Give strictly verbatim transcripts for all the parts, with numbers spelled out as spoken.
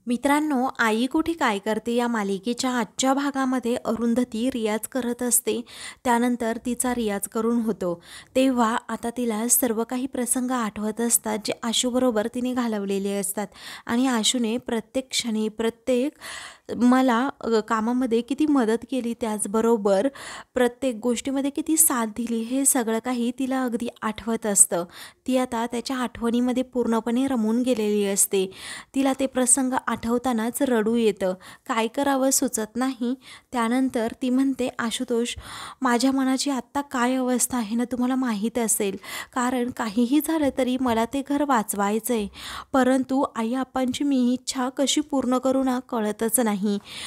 मित्रांनो, आई कुठे काय करते या मालिकेच्या आजच्या भागामध्ये अरुंधती रियाज करत असते. त्यानंतर तिचा रियाज करून होतो तेव्हा आता तिला सर्व काही प्रसंग आठवत असतात जे आशूबरोबर तिने घालवलेले असतात. आणि आशूने प्रत्येक क्षणी प्रत्येक मला अ, कामामध्ये किती मदत केली, त्याचबरोबर प्रत्येक गोष्टीमध्ये किती साथ दिली, हे सगळं काही तिला अगदी आठवत असतं. ती आता त्याच्या आठवणीमध्ये पूर्णपणे रमून गेलेली असते. तिला ते प्रसंग आठवतानाच रडू येतं. काय करावं सुचत नाही. त्यानंतर ती म्हणते, आशुतोष, माझ्या मनाची आत्ता काय अवस्था आहे ना तुम्हाला माहीत असेल. कारण काहीही झालं तरी मला ते घर वाचवायचं आहे, परंतु आई आप्पांची मी इच्छा कशी पूर्ण करू ना कळतच नाही.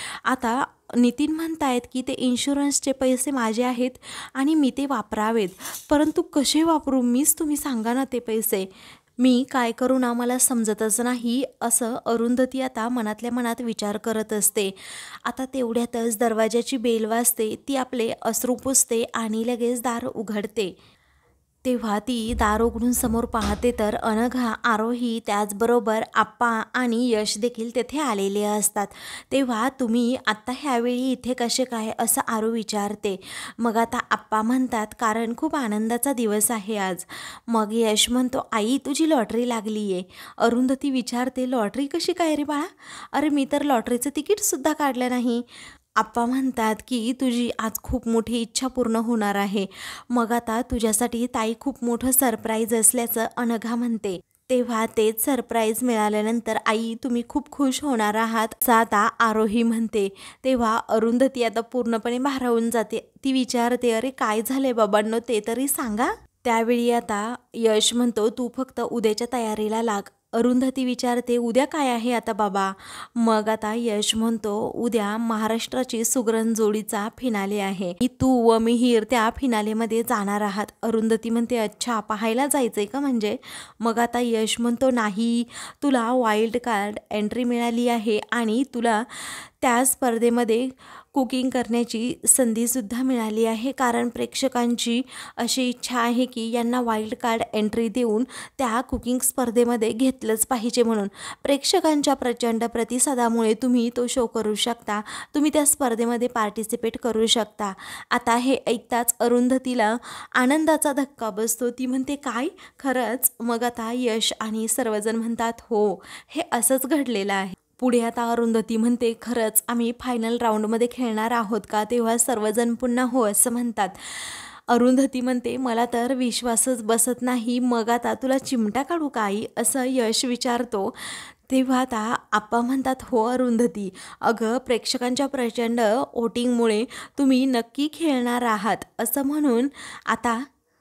आता नितीन म्हणतायत की ते इन्शुरन्सचे पैसे माझे आहेत आणि मी ते वापरावेत, परंतु कसे वापरू मीच तुम्ही सांगा ना ते पैसे. मी काय करू ना मला समजतच नाही, असं अरुंधती आता मनातल्या मनात विचार करत असते. आता तेवढ्यातच दरवाजाची बेल वाजते. ती आपले अश्रू पुसते आणि लगेच दार उघडते. तेव्हा ती दार उघडून समोर पाहते तर अनघा, आरोही, त्याचबरोबर आप्पा आणि यश देखील तेथे आलेले असतात. तेव्हा तुम्ही आत्ता ह्यावेळी इथे कसे काय, असं आरू विचारते. मग आता आप्पा म्हणतात, कारण खूप आनंदाचा दिवस आहे आज. मग यश म्हणतो, आई तुझी लॉटरी लागली आहे. अरुंधती विचारते, लॉटरी कशी काय रे बाळा? अरे मी तर लॉटरीचं तिकीटसुद्धा काढलं नाही. आप्पा म्हणतात की तुझी आज खूप मोठी इच्छा पूर्ण होणार आहे. मग आता तुझ्यासाठी ताई खूप मोठं सरप्राईज असल्याचं अनघा म्हणते. तेव्हा तेच सरप्राईज मिळाल्यानंतर आई तुम्ही खूप खुश होणार आहात, असं आता आरोही म्हणते. तेव्हा अरुंधती आता पूर्णपणे भारावून जाते. ती विचारते, अरे काय झाले बाबांनो ते तरी सांगा. त्यावेळी आता यश म्हणतो, तू फक्त उद्याच्या तयारीला लाग. अरुंधती विचारते, उद्या काय आहे आता बाबा? मग आता यश म्हणतो, उद्या महाराष्ट्राची सुगरण जोडीचा फिनाले आहे. मी, तू व मिहीर त्या फिनालेमध्ये जाणार आहात. अरुंधती म्हणते, अच्छा पाहायला जायचंय का म्हणजे? मग आता यश म्हणतो, नाही, तुला वाईल्ड कार्ड एंट्री मिळाली आहे आणि तुला त्या स्पर्धेमध्ये कुकिंग करण्याची संधीसुद्धा मिळाली आहे. कारण प्रेक्षकांची अशी इच्छा आहे की यांना वाईल्ड कार्ड एंट्री देऊन त्या कुकिंग स्पर्धेमध्ये घेतलंच पाहिजे. म्हणून प्रेक्षकांच्या प्रचंड प्रतिसादामुळे तुम्ही तो शो करू शकता, तुम्ही त्या स्पर्धेमध्ये पार्टिसिपेट करू शकता. आता हे ऐकताच अरुंधतीला आनंदाचा धक्का बसतो. ती म्हणते, काय खरंच? मग आता यश आणि सर्वजण म्हणतात, हो, हे असंच घडलेलं आहे. पुढे आता अरुंधती म्हणते, खरंच आम्ही फायनल राऊंडमध्ये खेळणार आहोत का? तेव्हा सर्वजण पुन्हा हो असं म्हणतात. अरुंधती म्हणते, मला तर विश्वासच बसत नाही. मग आता तुला चिमटा काढू का आई, असं यश विचारतो. तेव्हा आता आप्पा म्हणतात, हो अरुंधती, अगं प्रेक्षकांच्या प्रचंड वोटिंगमुळे तुम्ही नक्की खेळणार आहात, असं म्हणून आता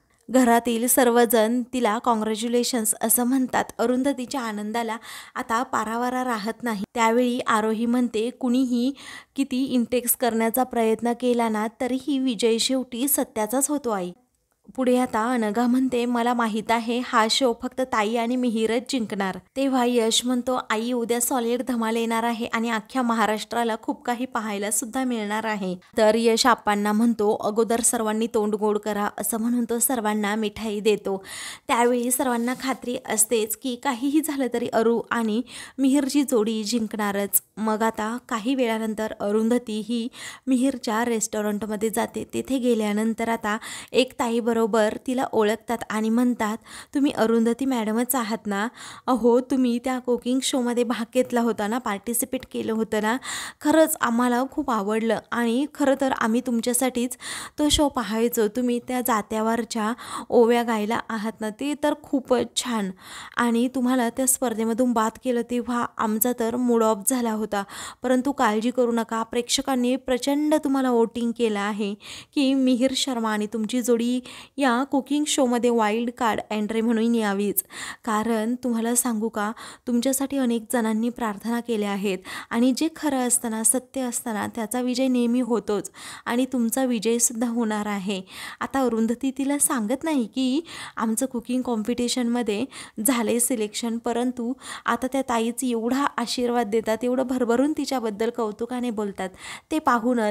घरातील सर्वजण तिला कॉंग्रॅच्युलेशन्स असं म्हणतात. अरुंधतीच्या आनंदाला आता पारावारा राहत नाही. त्यावेळी आरोही म्हणते, कुणीही किती इंटेक्स करण्याचा प्रयत्न केला ना तरीही विजय शेवटी सत्याचाच होतो आई. पुढे आता अनघा म्हणते, मला माहीत आहे हा शो फक्त ताई आणि मिहीरच जिंकणार. तेव्हा यश म्हणतो, आई उद्या सॉलिड धमाल येणार आहे आणि अख्ख्या महाराष्ट्राला खूप काही पाहायला सुद्धा मिळणार आहे. तर यश आप्पांना म्हणतो, अगोदर सर्वांनी तोंड गोड करा, असं म्हणून तो सर्वांना मिठाई देतो. त्यावेळी सर्वांना खात्री असतेच की काहीही झालं तरी अरू आणि मिहीरची जोडी जिंकणारच. मग आता काही वेळानंतर अरुंधती ही मिहीरच्या रेस्टॉरंटमध्ये जाते. तिथे गेल्यानंतर आता एक ताई बरोबर तिला ओळखतात आणि म्हणतात, तुम्ही अरुंधती मॅडमच आहात ना? अहो तुम्ही त्या कुकिंग शोमध्ये भाग घेतला होता ना, पार्टिसिपेट केलं होतं ना, खरंच आम्हाला खूप आवडलं आणि खरं तर आम्ही तुमच्यासाठीच तो शो पाहायचो. तुम्ही त्या जात्यावरच्या ओव्या गायला आहात ना, ते तर खूपच छान. आणि तुम्हाला त्या स्पर्धेमधून बाद केलं तेव्हा आमचा तर मूड ऑफ झाला होता, परंतु काळजी करू नका, प्रेक्षकांनी प्रचंड तुम्हाला वोटिंग केलं आहे की मिहीर शर्मा आणि तुमची जोडी या कुकिंग शोमध्ये वाईल्ड कार्ड एंट्री म्हणून यावीच. कारण तुम्हाला सांगू का, तुमच्यासाठी अनेक जणांनी प्रार्थना केल्या आहेत आणि जे खरं असताना, सत्य असताना त्याचा विजय नेहमी होतोच आणि तुमचा विजयसुद्धा होणार आहे. आता अरुंधती तिला सांगत नाही की आमचं कुकिंग कॉम्पिटिशनमध्ये झाले सिलेक्शन, परंतु आता त्या ताईच एवढा आशीर्वाद देतात, एवढं भरभरून तिच्याबद्दल कौतुकाने बोलतात. ते पाहूनच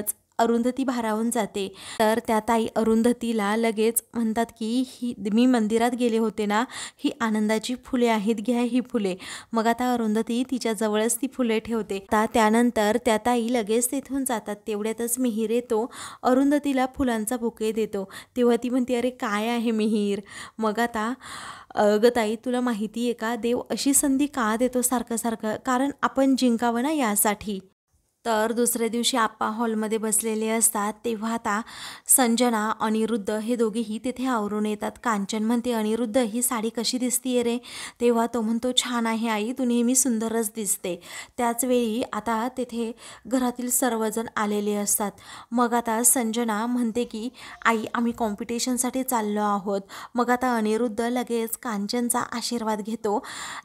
अरुंधती भारावून जाते. तर त्या ताई अरुंधतीला लगेच म्हणतात की ही मी मंदिरात गेले होते ना, ही आनंदाची फुले आहेत, घ्या ही फुले. मग आता अरुंधती तिच्या जवळच ती फुले ठेवते. आता त्यानंतर त्या ताई लगेच तिथून जातात. तेवढ्यातच मिहीर येतो, अरुंधतीला फुलांचा बुके देतो. तेव्हा ती म्हणते, अरे काय आहे मिहीर? मग आता अगं ताई, तुला माहिती आहे का, देव अशी संधी का देतो सारखं सारखं? कारण आपण जिंकावं ना यासाठी. तर दुसऱ्या दिवशी आप्पा हॉलमध्ये बसलेले असतात. तेव्हा आता संजना, अनिरुद्ध हे दोघेही तिथे आवरून येतात. कांचन म्हणते, अनिरुद्ध ही साडी कशी दिसतीये रे? तेव्हा तो म्हणतो, छान आहे आई, तू नेहमी सुंदरच दिसते. त्याचवेळी आता तिथे घरातील सर्वजण आलेले असतात. मग आता संजना म्हणते की आई, आम्ही कॉम्पिटिशनसाठी चाललो आहोत. मग आता अनिरुद्ध लगेच कांचनचा आशीर्वाद घेतो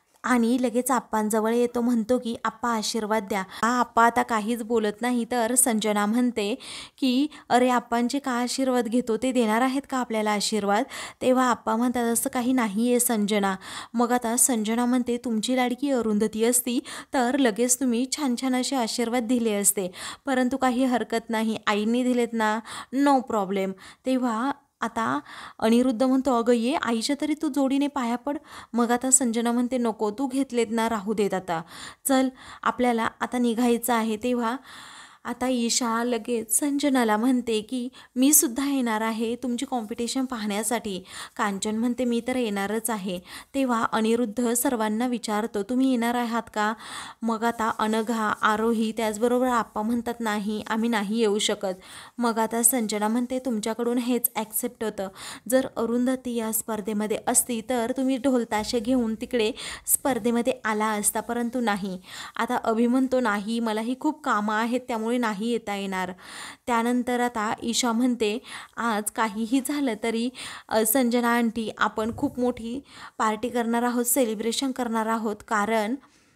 आणि लगेच आप्पांजवळ येतो. म्हणतो की आप्पा आशीर्वाद द्या. हा आप्पा आता काहीच बोलत नाही. तर संजना म्हणते की अरे आप्पांचे का आशीर्वाद घेतो, ते देणार आहेत का आपल्याला आशीर्वाद? तेव्हा आप्पा म्हणतात, असं काही नाही आहे संजना. मग आता संजना म्हणते, तुमची लाडकी अरुंधती असती तर लगेच तुम्ही छान छान असे आशीर्वाद दिले असते, परंतु काही हरकत नाही, आईंनी दिलेत ना, नो प्रॉब्लेम. तेव्हा आता अनिरुद्ध म्हणतो, अगं ये आईच्या तरी तू जोडीने पाया पड. मग आता संजना म्हणते, नको, तू घेतलेत ना, राहू देत, आता चल आपल्याला आता निघायचं आहे. तेव्हा आता ईशा लगेच संजनाला म्हणते की मी सुद्धा येणार आहे तुमची कॉम्पिटिशन पाहण्यासाठी. कांचन म्हणते, मी तर येणारच आहे. तेव्हा अनिरुद्ध सर्वांना विचारतो, तुम्ही येणार आहात का? मग आता अनघा, आरोही, त्याचबरोबर आप्पा म्हणतात, नाही, आम्ही नाही येऊ शकत. मग आता संजना म्हणते, तुमच्याकडून हेच ॲक्सेप्ट होतं. जर अरुंधती या स्पर्धेमध्ये असती तर तुम्ही ढोलताशे घेऊन तिकडे स्पर्धेमध्ये आला असता, परंतु नाही. आता अभि म्हणतो, नाही, मलाही खूप कामं आहेत, त्यामुळे नाही येता येणार. त्यानंतर आता ईशा म्हणते, आज काहीही झालं तरी संजना आंटी, आपण खूप मोठी पार्टी करणार आहोत, सेलिब्रेशन करणार आहोत, कारण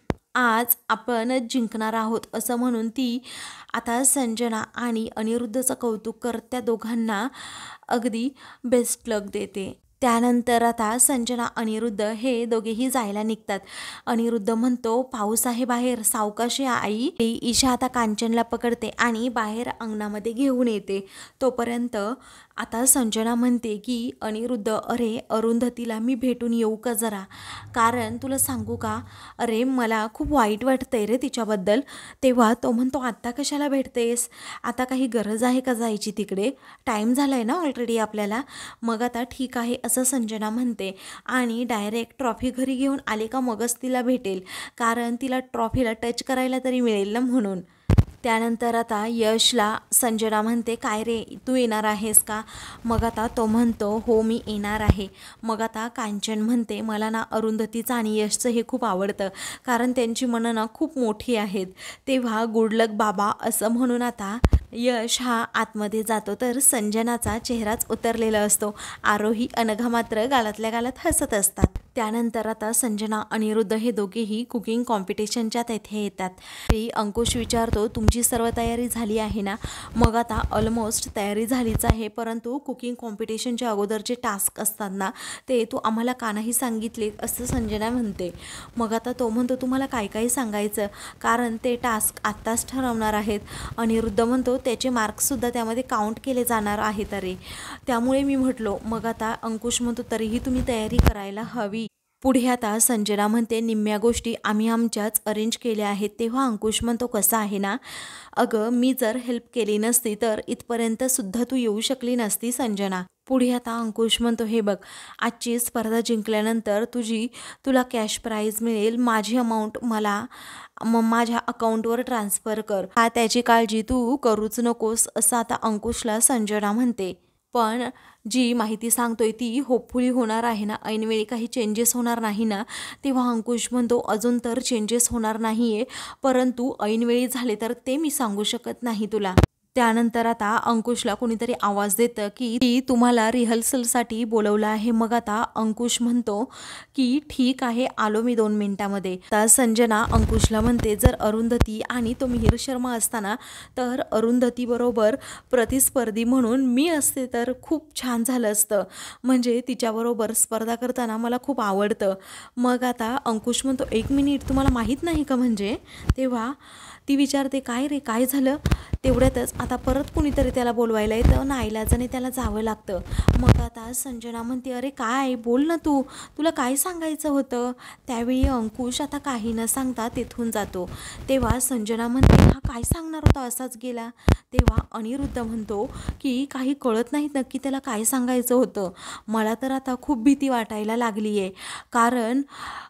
आज आपण जिंकणार आहोत. असं म्हणून ती आता संजना आणि अनिरुद्धचं कौतुक करत त्या दोघांना अगदी बेस्ट लक देते. त्यानंतर आता संजना, अनिरुद्ध हे दोघेही जायला निघतात. अनिरुद्ध म्हणतो, पाऊस आहे बाहेर, सावकाशी आई. ईशा आता कांचनला पकडते आणि बाहेर अंगणामध्ये घेऊन येते. तोपर्यंत आता संजना म्हणते की अनिरुद्ध, अरे अरुंधतीला मी भेटून येऊ का जरा? कारण तुला सांगू का, अरे मला खूप वाईट वाटतंय रे तिच्याबद्दल. तेव्हा तो म्हणतो, आत्ता कशाला भेटतेस? आता काही गरज आहे का जायची तिकडे? टाईम झाला आहे ना ऑलरेडी आपल्याला. मग आता ठीक आहे असं संजना म्हणते आणि डायरेक्ट ट्रॉफी घरी घेऊन आले का मगच तिला भेटेल, कारण तिला ट्रॉफीला टच करायला तरी मिळेल ना म्हणून. त्यानंतर आता यशला संजना म्हणते, काय रे, तू येणार आहेस का? मग आता तो म्हणतो, हो मी येणार आहे. मग आता कांचन म्हणते, मला ना अरुंधतीचं आणि यशचं हे खूप आवडतं, कारण त्यांची मनं ना खूप मोठी आहेत. तेव्हा गुड लक बाबा असं म्हणून आता यश हा आतमध्ये जातो. तर संजनाचा चेहराच उतरलेला असतो. आरोही, अनघा मात्र गालातल्या गालात हसत असतात. त्यानंतर आता संजना, अनिरुद्ध हे दोघेही कुकिंग कॉम्पिटिशनच्या तेथे येतात. ती अंकुश विचारतो, तुमची सर्व तयारी झाली आहे ना? मग आता ऑलमोस्ट तयारी झालीच आहे, परंतु कुकिंग कॉम्पिटिशनच्या अगोदरचे टास्क असतात ना, ते तू आम्हाला का नाही सांगितले, असं संजना म्हणते. मग आता तो म्हणतो, तुम्हाला काय काय सांगायचं, कारण ते टास्क आत्ताच ठरवणार आहेत. अनिरुद्ध म्हणतो, त्याचे मार्क्ससुद्धा त्यामध्ये काउंट केले जाणार आहेत अरे, त्यामुळे मी म्हटलो. मग आता अंकुश म्हणतो, तरीही तुम्ही तयारी करायला हवी. पुढे आता संजना म्हणते, निम्म्या गोष्टी आम्ही आमच्याच अरेंज केल्या आहेत. तेव्हा अंकुश म्हणतो, कसं आहे ना, अगं मी जर हेल्प केली नसती तर इथपर्यंत सुद्धा तू येऊ शकली नसती संजना. पुढे आता अंकुश म्हणतो, हे बघ, आजची स्पर्धा जिंकल्यानंतर तुझी तुला कॅश प्राईज मिळेल, माझी अमाऊंट मला मग माझ्या अकाउंटवर ट्रान्सफर कर, हा त्याची काळजी तू करूच नकोस, असं आता अंकुशला संजना म्हणते. पण जी माहिती सांगतोय ती होपफुली होणार आहे ना, ऐनवेळी काही चेंजेस होणार नाही ना? तेव्हा अंकुश म्हणतो, अजून तर चेंजेस होणार नाही आहे, परंतु ऐनवेळी झाले तर ते मी सांगू शकत नाही तुला. त्यानंतर आता अंकुशला कोणीतरी आवाज देतं की ती तुम्हाला रिहर्सलसाठी बोलवलं आहे. मग आता अंकुश म्हणतो की ठीक आहे, आलो मी दोन मिनिटामध्ये. तर संजना अंकुशला म्हणते, जर अरुंधती आणि तो मिहीर शर्मा असताना तर अरुंधती बरोबर प्रतिस्पर्धी म्हणून मी असते तर खूप छान झालं असतं, म्हणजे तिच्याबरोबर स्पर्धा करताना मला खूप आवडतं. मग आता अंकुश म्हणतो, एक मिनिट, तुम्हाला माहीत नाही का म्हणजे? तेव्हा ती विचारते, काय रे, काय झालं? तेवढ्यातच आता परत कुणीतरी त्याला बोलवायला येतं, नाईलाजाने त्याला जावं लागतं. मग आता संजना म्हणते, अरे काय बोल ना तू, तुला काय सांगायचं होतं. त्यावेळी अंकुश आता काही न सांगता तिथून जातो. तेव्हा संजना म्हणते, हा काय सांगणार होता, असाच गेला. तेव्हा अनिरुद्ध म्हणतो की काही कळत नाही नक्की त्याला काय सांगायचं होतं. मला तर आता खूप भीती वाटायला लागली आहे, कारण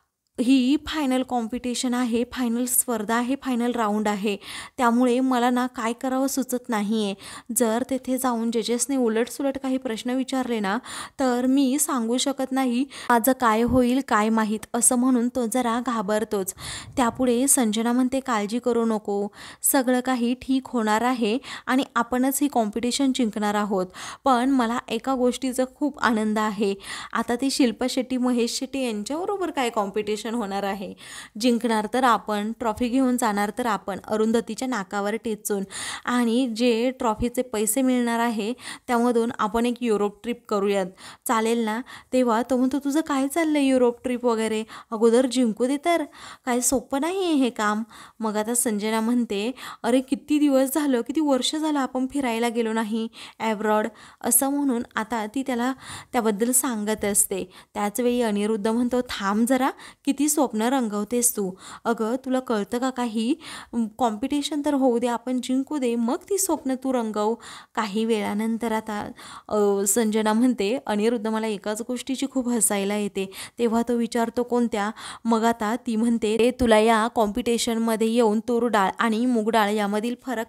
ही फायनल कॉम्पिटिशन आहे, फायनल स्पर्धा आहे, फायनल राऊंड आहे. त्यामुळे मला ना काय करावं सुचत नाही आहे. जर तेथे जाऊन जजेसने उलटसुलट काही प्रश्न विचारले ना, तर मी सांगू शकत नाही माझं काय होईल काय माहीत, असं म्हणून तो जरा घाबरतोच. त्यापुढे संजना म्हणते, काळजी करू नको, सगळं काही ठीक होणार आहे आणि आपणच ही कॉम्पिटिशन जिंकणार आहोत. पण मला एका गोष्टीचा खूप आनंद आहे, आता ती शिल्पा शेट्टी, महेश शेट्टी यांच्याबरोबर काय कॉम्पिटिशन होणार आहे. जिंकणार तर आपण, ट्रॉफी घेऊन जाणार तर आपण अरुंधतीच्या नाकावर टेचून, आणि जे ट्रॉफीचे पैसे मिळणार आहे त्यामधून आपण एक युरोप ट्रिप करूयात, चालेल ना. तेव्हा तो म्हणतो, तुझं काय चाललं युरोप ट्रिप वगैरे, अगोदर जिंकू दे, तर काय सोपं नाही आहे हे काम. मग आता संजना म्हणते, अरे किती दिवस झालं, किती वर्ष झालं आपण फिरायला गेलो नाही ॲब्रॉड, असं म्हणून आता ती त्याला त्याबद्दल सांगत असते. त्याचवेळी अनिरुद्ध म्हणतो, थांब जरा, किती स्वप्न रंगवतेस तू, अगं तुला कळतं का काही, कॉम्पिटिशन तर होऊ दे, आपण जिंकू दे, मग ती स्वप्न तू रंगव. काही वेळानंतर आता संजना म्हणते, अनिरुद्ध मला एकाच गोष्टीची खूप हसायला येते. तेव्हा तो विचारतो, कोणत्या. मग आता ती म्हणते, तुला या कॉम्पिटिशनमध्ये येऊन तूर डाळ आणि मूग डाळ यामधील फरक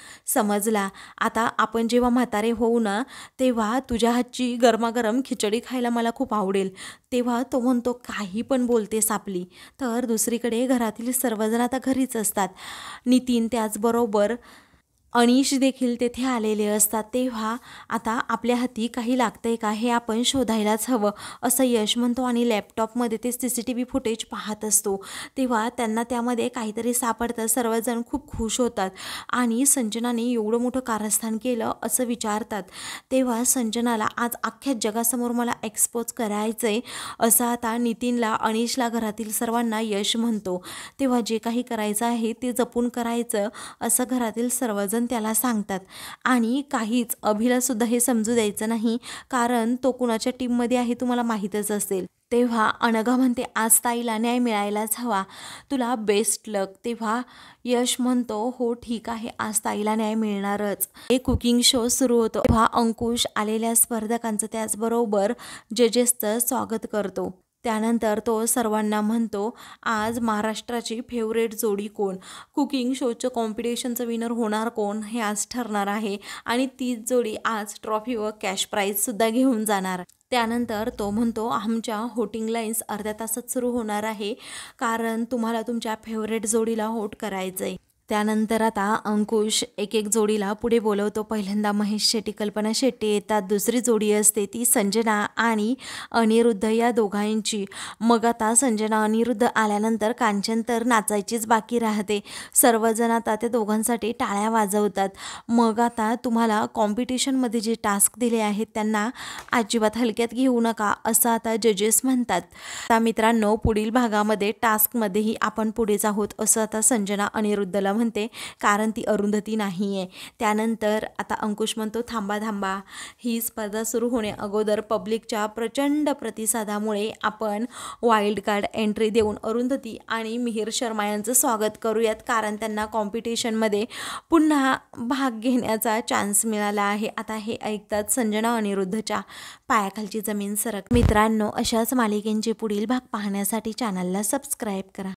समजला. आता आपण जेव्हा म्हातारे होऊ ना, तेव्हा तुझ्या हातची गरमागरम खिचडी खायला मला खूप आवडेल. तेव्हा तो म्हणतो, काही पण बोलतेस आपली. तर दुसरीकडे घरातील सर्वजण आता घरीच असतात. नितीन त्याचबरोबर अनीश देखील तेथे आलेले असतात. तेव्हा आता आपल्या हाती काही लागतंय का हे आपण शोधायलाच हवं, असं यश म्हणतो आणि लॅपटॉपमध्ये ते C C T V footage पाहत असतो. तेव्हा त्यांना त्यामध्ये काहीतरी सापडतं. सर्वजण खूप खुश होतात आणि संजनाने एवढं मोठं कारस्थान केलं असं विचारतात. तेव्हा संजनाला आज अख्ख्या जगासमोर मला एक्सपोज करायचं आहे, असं आता नितीनला, अनीशला, घरातील सर्वांना यश म्हणतो. तेव्हा जे काही करायचं आहे ते जपून करायचं, असं घरातील सर्वजण त्याला सांगतात. आणि काहीच अभिला सुद्धा हे समजू द्यायचं नाही, कारण तो कुणाच्या टीममध्ये आहे तुम्हाला माहीतच असेल. तेव्हा अनघा म्हणते, आज ताईला न्याय मिळायलाच हवा, तुला बेस्ट लक. तेव्हा यश म्हणतो, हो ठीक आहे, आज ताईला न्याय मिळणारच. एक कुकिंग शो सुरू होतो. तेव्हा अंकुश आलेल्या स्पर्धकांचं त्याचबरोबर जजेसचं स्वागत करतो. त्यानंतर तो सर्वांना म्हणतो, आज महाराष्ट्राची फेवरेट जोडी कोण, कुकिंग शोचं कॉम्पिटिशनचं विनर होणार कोण हे आज ठरणार आहे, आणि तीच जोडी आज ट्रॉफी व कॅश प्राईजसुद्धा घेऊन जाणार. त्यानंतर तो म्हणतो, आमच्या होटिंग लाईन्स अर्ध्या तासात सुरू होणार आहे, कारण तुम्हाला तुमच्या फेवरेट जोडीला होट करायचं आहे. त्यानंतर आता अंकुश एक एक जोडीला पुढे बोलवतो. पहिल्यांदा महेश शेट्टी, कल्पना शेट्टी येतात. दुसरी जोडी असते ती संजना आणि अनिरुद्ध या दोघांची. मग आता संजना अनिरुद्ध आल्यानंतर कांचन तर नाचायचीच बाकी राहते. सर्वजण आता त्या दोघांसाठी टाळ्या वाजवतात. मग आता तुम्हाला कॉम्पिटिशनमध्ये जे टास्क दिले आहेत त्यांना अजिबात हलक्यात घेऊ नका, असं आता जजेस म्हणतात. आता मित्रांनो, पुढील भागामध्ये टास्कमध्येही आपण पुढेच आहोत, असं आता संजना अनिरुद्धला म्हणते, कारण ती अरुंधती नाही आहे. त्यानंतर आता अंकुश म्हणतो, थांबा थांबा, ही स्पर्धा सुरू होणे अगोदर पब्लिकच्या प्रचंड प्रतिसादामुळे आपण वाईल्ड कार्ड एंट्री देऊन अरुंधती आणि मिहिर शर्मा यांचं स्वागत करूयात, कारण त्यांना कॉम्पिटिशनमध्ये पुन्हा भाग घेण्याचा चान्स मिळाला आहे. आता हे ऐकतात संजना अनिरुद्धच्या पायाखालची जमीन सरक. मित्रांनो, अशाच मालिकेंचे पुढील भाग पाहण्यासाठी चॅनलला सबस्क्राईब करा.